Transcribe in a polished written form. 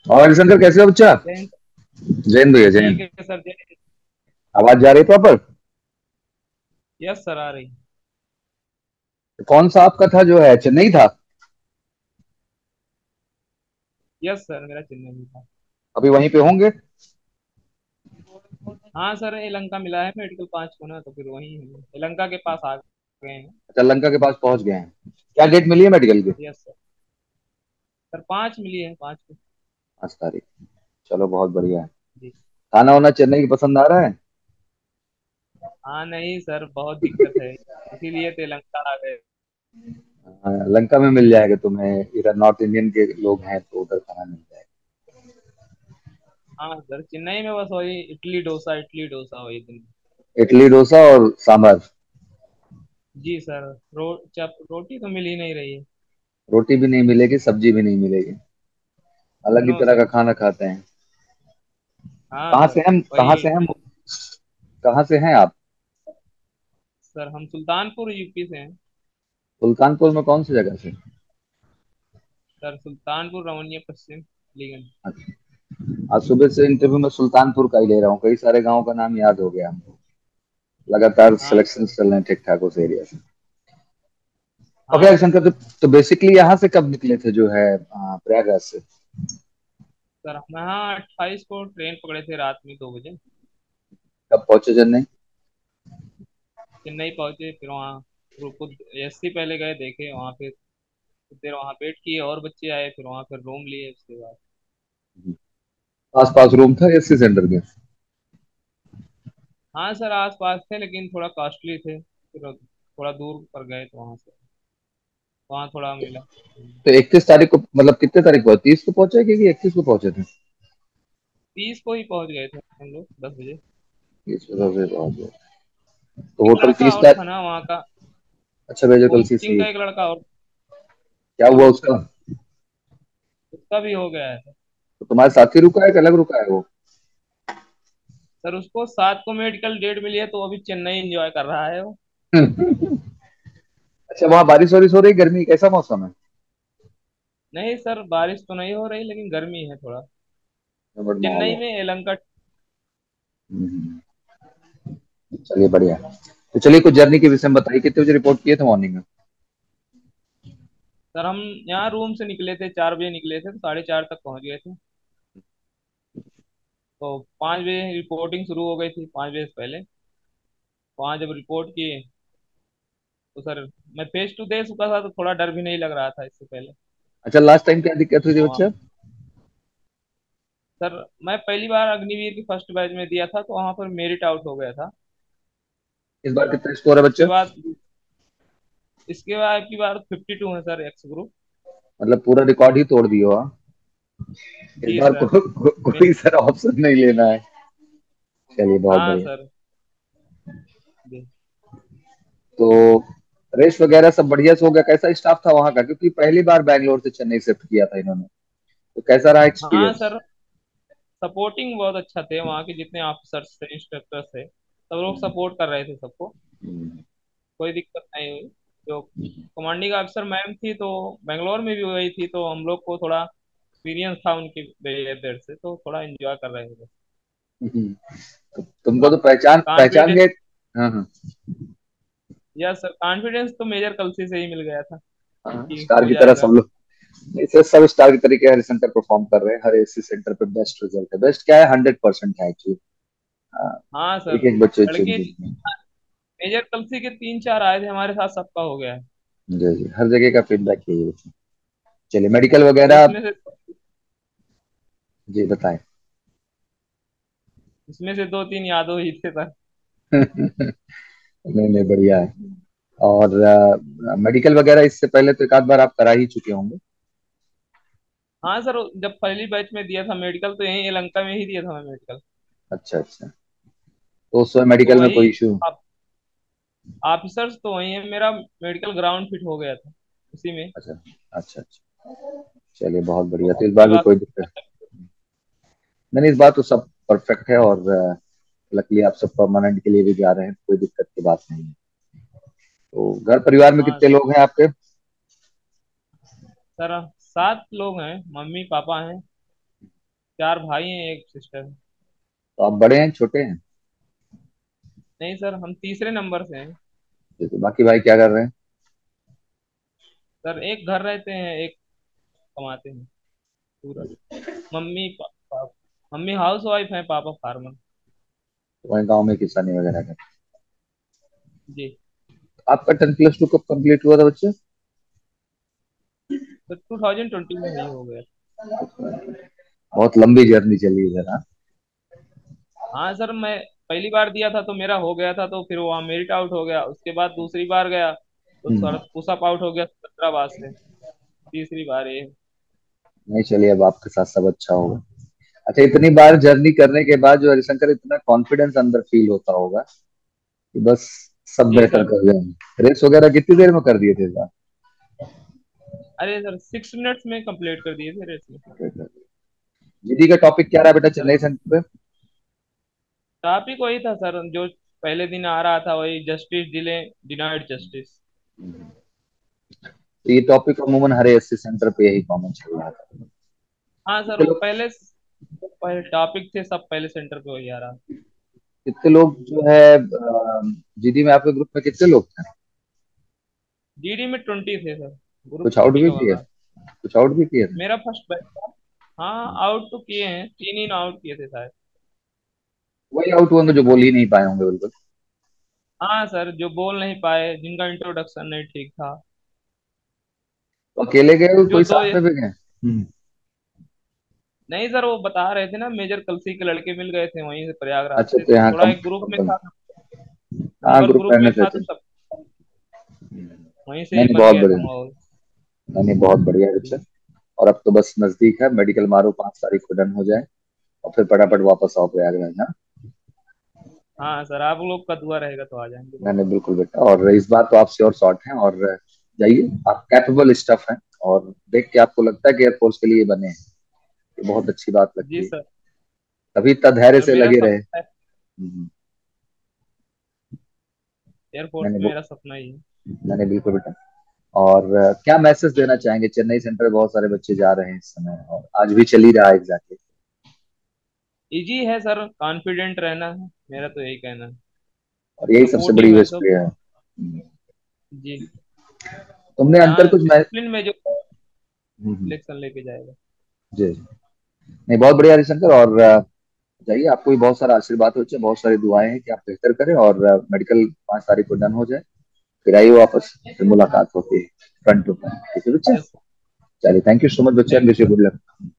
और हरिशंकर कैसे हो बच्चा? जैन। जैन भैया ठीक जैन। है सर, जैन। आवाज जा रही है प्रॉपर? यस सर, आ रही। कौन सा आपका था जो है, चेन्नई था? यस सर, मेरा चेन्नई में था। अभी वहीं पे होंगे? हाँ सर, यलहंका मिला है मेडिकल 5 को ना, तो फिर वहीं हम यलहंका के पास आ गए हैं। अच्छा, लंका के पास पहुंच गए हैं। क्या डेट मिली है मेडिकल की? Yes sir. सर 5 मिली है, 5 को। 5 तारीख। चलो बहुत बढ़िया है। जी। खाना वाना चेन्नई की पसंद आ रहा है? हाँ नहीं सर, बहुत दिक्कत है, इसीलिए तो यलहंका आ गए। हाँ, लंका में मिल जाएगा तुम्हें, इधर नॉर्थ इंडियन के लोग हैं तो उधर खाना मिल जाएगा। हाँ सर, चेन्नई में बस वही इडली डोसा, इडली डोसा वही दिन। इडली डोसा और सांभर। जी सर। रोटी तो मिल ही नहीं रही है। रोटी भी नहीं मिलेगी, सब्जी भी नहीं मिलेगी। अलग ही नो तरह का सर। खाना खाते हैं। हाँ कहाँ सर। से हम कहाँ वही। से हम कहाँ से हैं आप? सर हम सुल्तानपुर यूपी से हैं। सुल्तानपुर में कौन सी जगह से? सर सुल्तानपुर रमनिया पश्चिम लीगन। आज सुबह से इंटरव्यू में सुल्तानपुर का ही ले रहा हूँ, कई सारे गांवों का नाम याद हो गया हमको। लगातार हाँ सिलेक्शन सर। चल रहे हैं ठीक ठाक उस एरिया से। ओके हाँ हरिशंकर, सर। तो बेसिकली यहाँ से कब निकले थे जो है प्रयागराज से? सर हम यहाँ 28 को ट्रेन पकड़े थे रात में 2 बजे। कब पहुंचे चेन्नई? चेन्नई पहुंचे, फिर वहाँ रुको। एससी पहले गए, देखे वहाँ पे, कुछ देर वहाँ वेट किए और बच्चे आए, फिर वहाँ फिर रूम लिए उसके बाद। आस पास रूम था एससी सेंटर के? हाँ सर, आस पास थे लेकिन थोड़ा कॉस्टली थे, फिर थोड़ा दूर पर गए तो वहाँ से वहाँ थोड़ा मिला। तो 31 तारीख को, मतलब कितने तारीख को, 30 को पहुंचे कि 31 को पहुंचे थे? 30 को ही पहुंच गए थे हम लोग 10 बजे। 30 को पहुंच गए। तो एक होटल लड़का तीस और था तारीख ना वहाँ का, अच्छा भेजो कल सी कोचिंग सी। का एक लड़का और। क्या हुआ हाँ सर, उसका? उसका भी हो गया है। तो तुम्हारे साथ ही रुका है कि अलग रुका है वो? सर उसको 7 को मेडिकल डेट मिली है, तो अभी चेन्नई एंजॉय कर रहा है वो। अच्छा, वहां बारिश वारिश हो रही, गर्मी कैसा मौसम है? नहीं सर, बारिश तो नहीं हो रही लेकिन गर्मी है थोड़ा। गड़बड़ माहौल चेन्नई है। में यलहंका। हम्म, चलिए बढ़िया। तो चलिए कुछ जर्नी के विषय में बताइए, कितने बजे रिपोर्ट किए थे मॉर्निंग में? सर हम यहाँ रूम से निकले थे, 4 बजे निकले थे, तो 4:30 तक पहुंच गए थे। तो 5 बजे रिपोर्टिंग शुरू हो गई थी, 5 बजे से पहले। वहाँ जब रिपोर्ट किए तो सर, मैं फेस टू दे चुका था तो थोड़ा डर भी नहीं लग रहा था इससे पहले। अच्छा, लास्ट टाइम क्या दिक्कत हुई थी तो बच्चा? सर मैं पहली बार अग्निवीर की फर्स्ट बैच में दिया था, तो वहाँ पर मेरिट आउट हो गया था। इस बार कितना स्कोर है उसके बच्चा? बाद इसके बाद की बार 52 है सर, एक्स ग्रुप। मतलब पूरा रिकॉर्ड ही तोड़ दियो, हाँ। इस जी बार सर। कोई सर ऑप्शन नहीं लेना है। चलिए बहुत हाँ बढ़िया। सर। जी। तो रेस्ट वगैरह सब बढ़िया से हो गया? कैसा स्टाफ था वहाँ का, क्योंकि पहली बार बैंगलोर से चेन्नई शिफ्ट किया था इन्होंने, तो कैसा रहा हाँ एक्सपीरियंस? सर, सपोर्टिंग बहुत अच्छा थे वहाँ के, जितने ऑफिसर्स थे, इंस्ट्रक्टर्स थे, सब लोग सपोर्ट कर रहे थे सबको। कोई दिक्कत नहीं हुई। जो कमांडिंग ऑफिसर मैम थी, तो बेंगलोर में भी वही थी, तो हम लोग को थोड़ा एक्सपीरियंस था उनकी बिहेवियर से, तो थोड़ा एंजॉय कर रहे थे। तो तुमको तो पहचान पहचान कॉन्फिडेंस। गए। हाँ हाँ। यस सर, कॉन्फिडेंस तो मेजर कलसी से ही मिल गया था हाँ, कि स्टार हो की तरह जाएगा। सब लोग, ऐसे सब स्टार की तरीके हरिशंकर परफॉर्म कर रहे हैं, हर एसी सेंटर पे बेस्ट रिजल्ट है, बेस्ट क्या है, 100% है एक्चुअली। हाँ एक सर। एक बच्चे चुन लड़के चुन मेजर कलसी के 3-4 आए थे हमारे साथ, सबका हो गया है। जी जी, हर जगह का फीडबैक यही है। चलिए मेडिकल तो वगैरह। जी बताएं। इसमें से 2-3 यादव ही थे सर। नहीं नहीं, बढ़िया है। और मेडिकल वगैरह इससे पहले तो एक आध बार आप करा ही चुके होंगे? हाँ सर, जब पहली बैच में दिया था मेडिकल, तो यहीं यलहंका में ही दिया था मैं मेडिकल। अच्छा अच्छा। तो उस समय तो मेडिकल में वही कोई इशू? ऑफिसर्स तो वही है, मेरा मेडिकल ग्राउंड फिट हो गया था उसी में। अच्छा अच्छा अच्छा। चलिए बहुत तो बढ़िया, तो इस उसके बार भी बाद कोई दिक्कत नहीं, नहीं, इस बार तो सब परफेक्ट है। और लकीली आप सब परमानेंट के लिए भी जा रहे हैं, कोई दिक्कत की बात नहीं है। तो घर परिवार में हाँ कितने सर। लोग हैं आपके? सर 7 लोग हैं, मम्मी पापा हैं। 4 भाई हैं, एक सिस्टर। तो आप बड़े हैं छोटे हैं? नहीं सर, हम तीसरे नंबर से हैं। तो बाकी भाई क्या कर रहे हैं? सर एक घर रहते हैं, एक कमाते हैं पूरा। Mummy papa, mummy house wife है, पापा फार्मर। तो वहीं गाँव में किसानी वगैरह करते जी। हैं। आपका 10+2 कब कंप्लीट हुआ था बच्चे? तो 2020 में ही हो गया। बहुत लंबी जर्नी चली है ना। हाँ सर, मैं पहली बार दिया था तो मेरा हो गया था, तो फिर वहाँ मेरिट आउट हो गया। उसके बाद दूसरी बार गया तो हम्म। थोड़ा पुशअप आउट हो गया 17 बार से। तीसरी बार ये। नहीं चलिए, अब आपके साथ सब अच्छा होगा। अच्छा, इतनी बार जर्नी करने के बाद जो हरिशंकर इतना कॉन्फिडेंस अंदर फील होता होगा कि बस सब जी बेटर सर। कर देंगे। रेस वगैरह कितनी देर में कर दिए थे इस बार? अरे सर 6 मिनट्स में कंप्लीट कर दिए थे रेस में। जीडी का टॉपिक क्या रहा बेटा सर चेन्नई सेंटर पे? टॉपिक वही था सर, जो पहले दिन आ रहा था, वही जस्टिस डिले, डिनाइड जस्टिस। तो ये टॉपिक अमूमन हर एससी सेंटर पे यही कॉमन चल रहा था। हाँ सर, कितने वो लोग पहले पहले टॉपिक थे, सब पहले सेंटर पे वही आ रहा। कितने लोग जो है जीडी में आपके ग्रुप में कितने लोग थे? जीडी में 20 थे सर। ग्रुप कुछ आउट 20 भी का किए? बना। कुछ आउट भी किए थे? मेरा फर्स्ट बैच था। हाँ आउट तो किए हैं, 3 ही आउट किए थे शायद। वही आउट होंगे जो बोल ही नहीं पाए होंगे बिल्कुल। हाँ सर, जो बोल नहीं पाए, जिनका इंट्रोडक्शन नहीं ठीक था। तो अकेले गए हो जो कोई दो साथ में भी गए? नहीं सर, वो बता रहे थे ना, मेजर कलसी के लड़के मिल गए थे वहीं से प्रयागराज अच्छा, से, तो तो यहाँ थोड़ा कम एक ग्रुप में कम। था। हाँ, नंबर ग्रुप ग्रुप रहने में से था अच्छा। तो सब वहीं से नहीं ही नहीं, बन बहुत गया था बढ़िया। माहौल। नहीं नहीं, बहुत बढ़िया है जी। बच्चा। और अब तो बस नजदीक है, मेडिकल मारो 5 तारीख को डन हो जाए और फिर फटाफट वापस आओ प्रयागराज ना। हाँ सर, आप लोग का दुआ रहेगा तो आ जाएंगे। नहीं नहीं, बिल्कुल बेटा, और इस बार तो आप श्योर शॉट हैं और जाइए। आप कैपेबल स्टफ हैं और देख के आपको लगता है कि एयरफोर्स के लिए बने हैं, ये बहुत अच्छी बात जी लगती है। सर। तभी इतना धैर्य और से मेरा लगे रहे। सपना है, नहीं एयरफोर्स नहीं में मेरा सपना ही है। नहीं नहीं, बिल्कुल बेटा। और क्या मैसेज देना चाहेंगे? चेन्नई सेंटर बहुत सारे बच्चे जा रहे हैं इस समय और आज भी चल ही रहा है एग्जैक्टली। इजी है सर, कॉन्फिडेंट रहना है, मेरा तो यही कहना है। और यही सबसे बड़ी सपोर्टिव है सब। यूएसपी है। जी। तुमने अंतर यहाँ कुछ डिसिप्लिन में जो हम्म, सिलेक्शन लेके जाएगा। जी जी। नहीं, बहुत बढ़िया हरिशंकर। और जाइए, आपको भी बहुत सारा आशीर्वाद हो, बहुत सारी दुआएं हैं कि आप बेहतर करें और मेडिकल 5 तारीख को डन हो जाए। फिर आइए वापस, फिर मुलाकात होती है फ्रंट टू फ्रंट। ठीक है बच्चा? यस। चलिए, थैंक यू सो मच बच्चा, thank you wish you sir. Good luck.